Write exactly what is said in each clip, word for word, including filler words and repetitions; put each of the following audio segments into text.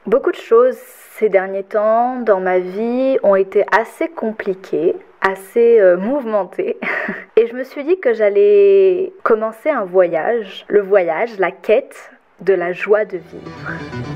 Beaucoup de choses ces derniers temps dans ma vie ont été assez compliquées, assez euh, mouvementées. Et je me suis dit que j'allais commencer un voyage, le voyage, la quête de la joie de vivre.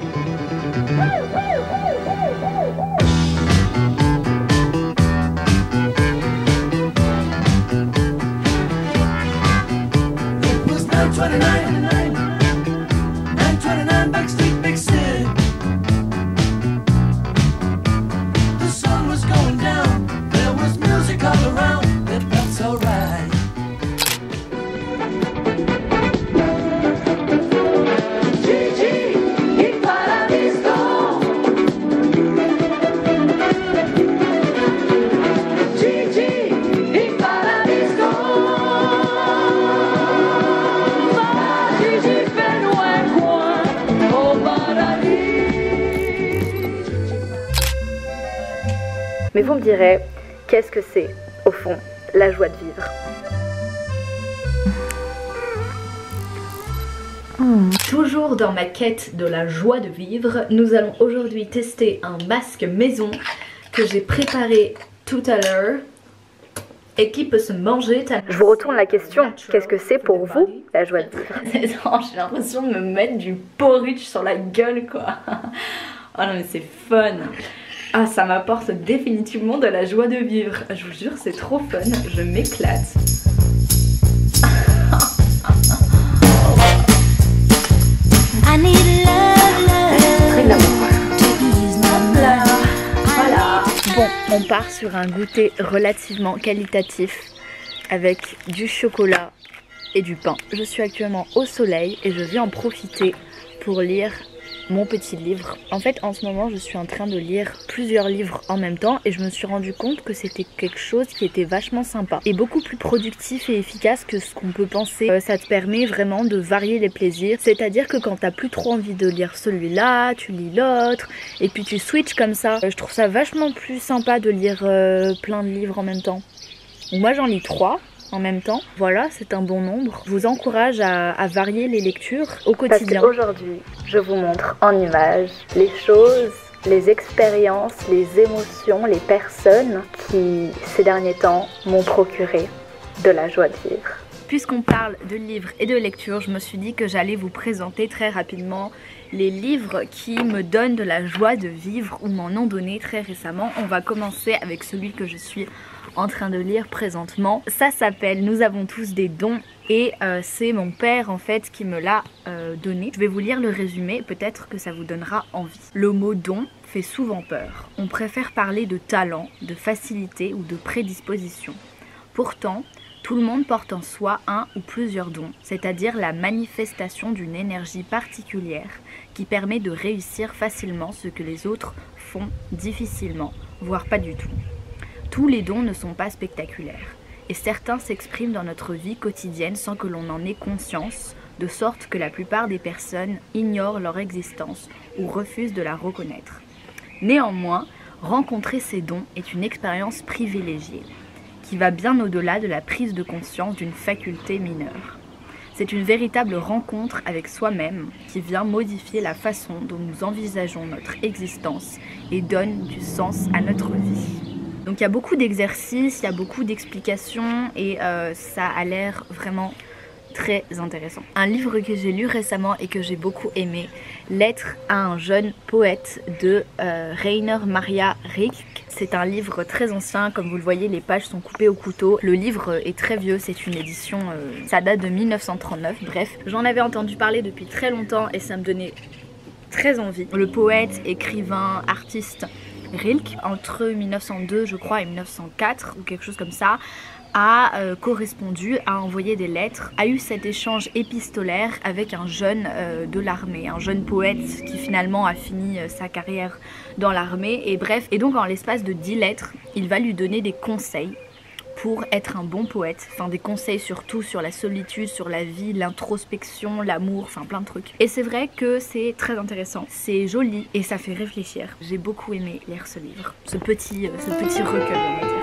Mais vous me direz, qu'est-ce que c'est, au fond, la joie de vivre ? Mmh. Toujours dans ma quête de la joie de vivre, nous allons aujourd'hui tester un masque maison que j'ai préparé tout à l'heure et qui peut se manger. Je vous retourne la question, qu'est-ce que c'est pour vous, la joie de vivre ? J'ai l'impression de me mettre du porridge sur la gueule, quoi. Oh non mais c'est fun. Ah, ça m'apporte définitivement de la joie de vivre. Je vous jure, c'est trop fun. Je m'éclate. Voilà. Bon, on part sur un goûter relativement qualitatif avec du chocolat et du pain. Je suis actuellement au soleil et je vais en profiter pour lire mon petit livre. En fait, en ce moment, je suis en train de lire plusieurs livres en même temps et je me suis rendu compte que c'était quelque chose qui était vachement sympa et beaucoup plus productif et efficace que ce qu'on peut penser. Euh, ça te permet vraiment de varier les plaisirs, c'est-à-dire que quand t'as plus trop envie de lire celui-là, tu lis l'autre et puis tu switches comme ça. Euh, je trouve ça vachement plus sympa de lire euh, plein de livres en même temps. Moi, j'en lis trois en même temps. Voilà, c'est un bon nombre. Je vous encourage à, à varier les lectures au quotidien. Parce qu'aujourd'hui, je vous montre en images les choses, les expériences, les émotions, les personnes qui, ces derniers temps, m'ont procuré de la joie de vivre. Puisqu'on parle de livres et de lecture, je me suis dit que j'allais vous présenter très rapidement les livres qui me donnent de la joie de vivre ou m'en ont donné très récemment. On va commencer avec celui que je suis en train de lire présentement. Ça s'appelle Nous avons tous des dons et euh, c'est mon père en fait qui me l'a euh, donné. Je vais vous lire le résumé, peut-être que ça vous donnera envie. Le mot don fait souvent peur. On préfère parler de talent, de facilité ou de prédisposition. Pourtant, tout le monde porte en soi un ou plusieurs dons, c'est-à-dire la manifestation d'une énergie particulière qui permet de réussir facilement ce que les autres font difficilement, voire pas du tout. Tous les dons ne sont pas spectaculaires, et certains s'expriment dans notre vie quotidienne sans que l'on en ait conscience, de sorte que la plupart des personnes ignorent leur existence ou refusent de la reconnaître. Néanmoins, rencontrer ces dons est une expérience privilégiée, qui va bien au-delà de la prise de conscience d'une faculté mineure. C'est une véritable rencontre avec soi-même qui vient modifier la façon dont nous envisageons notre existence et donne du sens à notre vie. Donc il y a beaucoup d'exercices, il y a beaucoup d'explications et euh, ça a l'air vraiment très intéressant. Un livre que j'ai lu récemment et que j'ai beaucoup aimé, Lettre à un jeune poète de euh, Rainer Maria Rilke. C'est un livre très ancien, comme vous le voyez, les pages sont coupées au couteau. Le livre est très vieux, c'est une édition, euh, ça date de mille neuf cent trente-neuf, bref. J'en avais entendu parler depuis très longtemps et ça me donnait très envie. Le poète, écrivain, artiste Rilke, entre mille neuf cent deux je crois et mille neuf cent quatre ou quelque chose comme ça, a euh, correspondu, a envoyé des lettres, a eu cet échange épistolaire avec un jeune euh, de l'armée, un jeune poète qui finalement a fini euh, sa carrière dans l'armée et bref, et donc en l'espace de dix lettres, il va lui donner des conseils pour être un bon poète, enfin des conseils surtout sur la solitude, sur la vie, l'introspection, l'amour, enfin plein de trucs. Et c'est vrai que c'est très intéressant, c'est joli et ça fait réfléchir. J'ai beaucoup aimé lire ce livre, ce petit, euh, ce petit recueil on va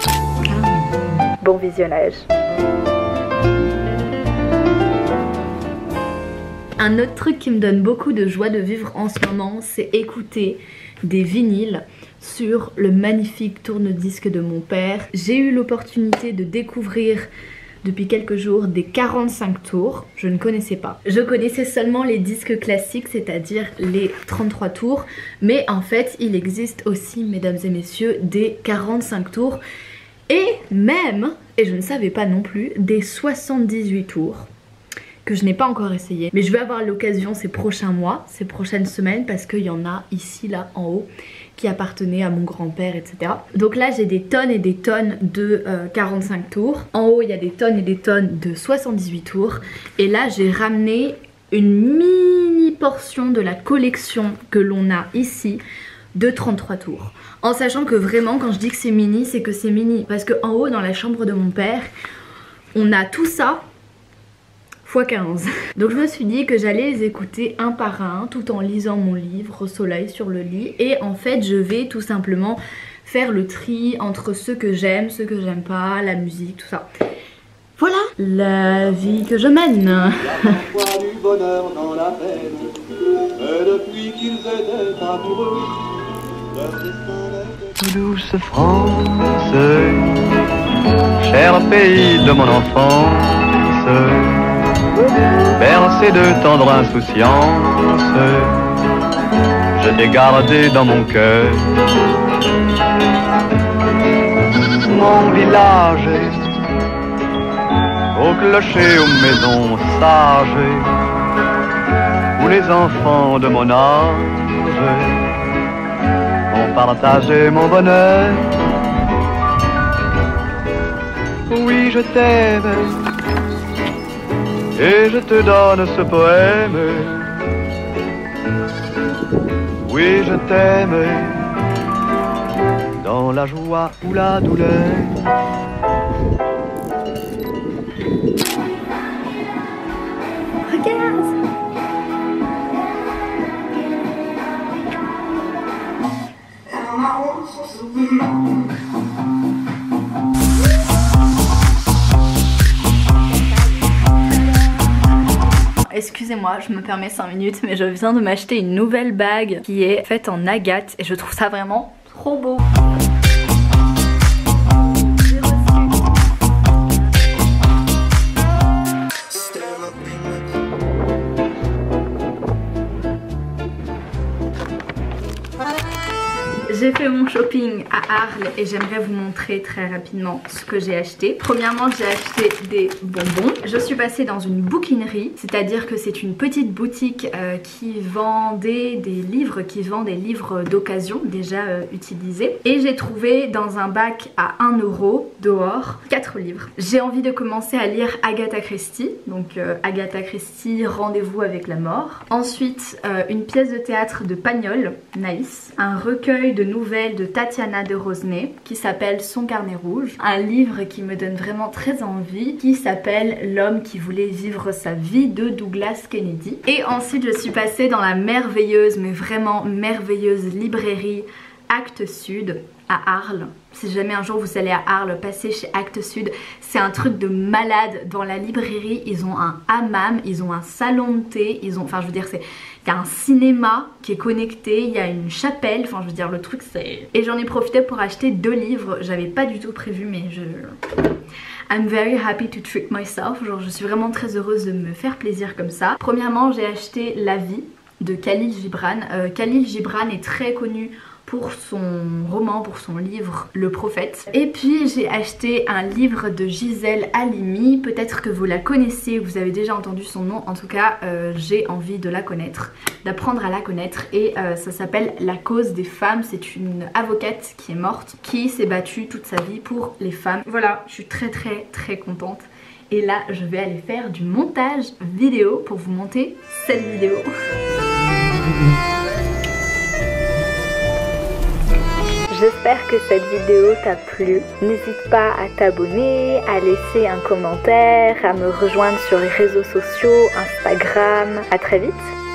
dire. Bon visionnage. Un autre truc qui me donne beaucoup de joie de vivre en ce moment, c'est écouter des vinyles sur le magnifique tourne-disque de mon père. J'ai eu l'opportunité de découvrir depuis quelques jours des quarante-cinq tours, je ne connaissais pas. Je connaissais seulement les disques classiques, c'est-à-dire les trente-trois tours, mais en fait il existe aussi, mesdames et messieurs, des quarante-cinq tours et même, et je ne savais pas non plus, des soixante-dix-huit tours que je n'ai pas encore essayé. Mais je vais avoir l'occasion ces prochains mois, ces prochaines semaines, parce qu'il y en a ici, là, en haut, qui appartenaient à mon grand-père, et cetera. Donc là, j'ai des tonnes et des tonnes de euh, quarante-cinq tours. En haut, il y a des tonnes et des tonnes de soixante-dix-huit tours. Et là, j'ai ramené une mini portion de la collection que l'on a ici de trente-trois tours. En sachant que vraiment, quand je dis que c'est mini, c'est que c'est mini. Parce qu'en haut, dans la chambre de mon père, on a tout ça fois quinze. Donc je me suis dit que j'allais les écouter un par un tout en lisant mon livre au soleil sur le lit. Et en fait je vais tout simplement faire le tri entre ceux que j'aime, ceux que j'aime pas, la musique, tout ça. Voilà la vie que je mène. du bonheur dans la peine, et depuis qu'ils étaient amoureux, leur destin est... Douce France, cher pays de mon enfance, bercé de tendre insouciance, je t'ai gardé dans mon cœur. Mon village, au clocher, aux maisons sages, où les enfants de mon âge ont partagé mon bonheur. Oui, je t'aime, et je te donne ce poème. Oui, je t'aime, dans la joie ou la douleur. Regarde! Excusez-moi, je me permets cinq minutes, mais je viens de m'acheter une nouvelle bague qui est faite en agate et je trouve ça vraiment trop beau. J'ai fait mon shopping à Arles et j'aimerais vous montrer très rapidement ce que j'ai acheté. Premièrement, j'ai acheté des bonbons. Je suis passée dans une bouquinerie, c'est-à-dire que c'est une petite boutique euh, qui vendait des livres, qui vend des livres d'occasion déjà euh, utilisés. Et j'ai trouvé dans un bac à un euro dehors quatre livres. J'ai envie de commencer à lire Agatha Christie, donc euh, Agatha Christie, Rendez-vous avec la mort. Ensuite, euh, une pièce de théâtre de Pagnol, Naïs, un recueil de nouvelles de Tatiana de Rosnay qui s'appelle Son carnet rouge, un livre qui me donne vraiment très envie qui s'appelle L'homme qui voulait vivre sa vie de Douglas Kennedy. Et ensuite je suis passée dans la merveilleuse, mais vraiment merveilleuse librairie Actes Sud à Arles. Si jamais un jour vous allez à Arles, passez chez Actes Sud, c'est un truc de malade. Dans la librairie, ils ont un hammam, ils ont un salon de thé, ils ont, enfin je veux dire, c'est, il y a un cinéma qui est connecté, il y a une chapelle, enfin je veux dire, le truc c'est... Et j'en ai profité pour acheter deux livres, j'avais pas du tout prévu, mais je... I'm very happy to treat myself, genre je suis vraiment très heureuse de me faire plaisir comme ça. Premièrement, j'ai acheté La vie de Khalil Gibran. Euh, Khalil Gibran est très connu pour son roman, pour son livre Le Prophète. Et puis j'ai acheté un livre de Gisèle Halimi, peut-être que vous la connaissez, vous avez déjà entendu son nom, en tout cas euh, j'ai envie de la connaître, d'apprendre à la connaître, et euh, ça s'appelle La cause des femmes. C'est une avocate qui est morte, qui s'est battue toute sa vie pour les femmes. Voilà, je suis très très très contente. Et là je vais aller faire du montage vidéo pour vous monter cette vidéo. J'espère que cette vidéo t'a plu. N'hésite pas à t'abonner, à laisser un commentaire, à me rejoindre sur les réseaux sociaux, Instagram. À très vite.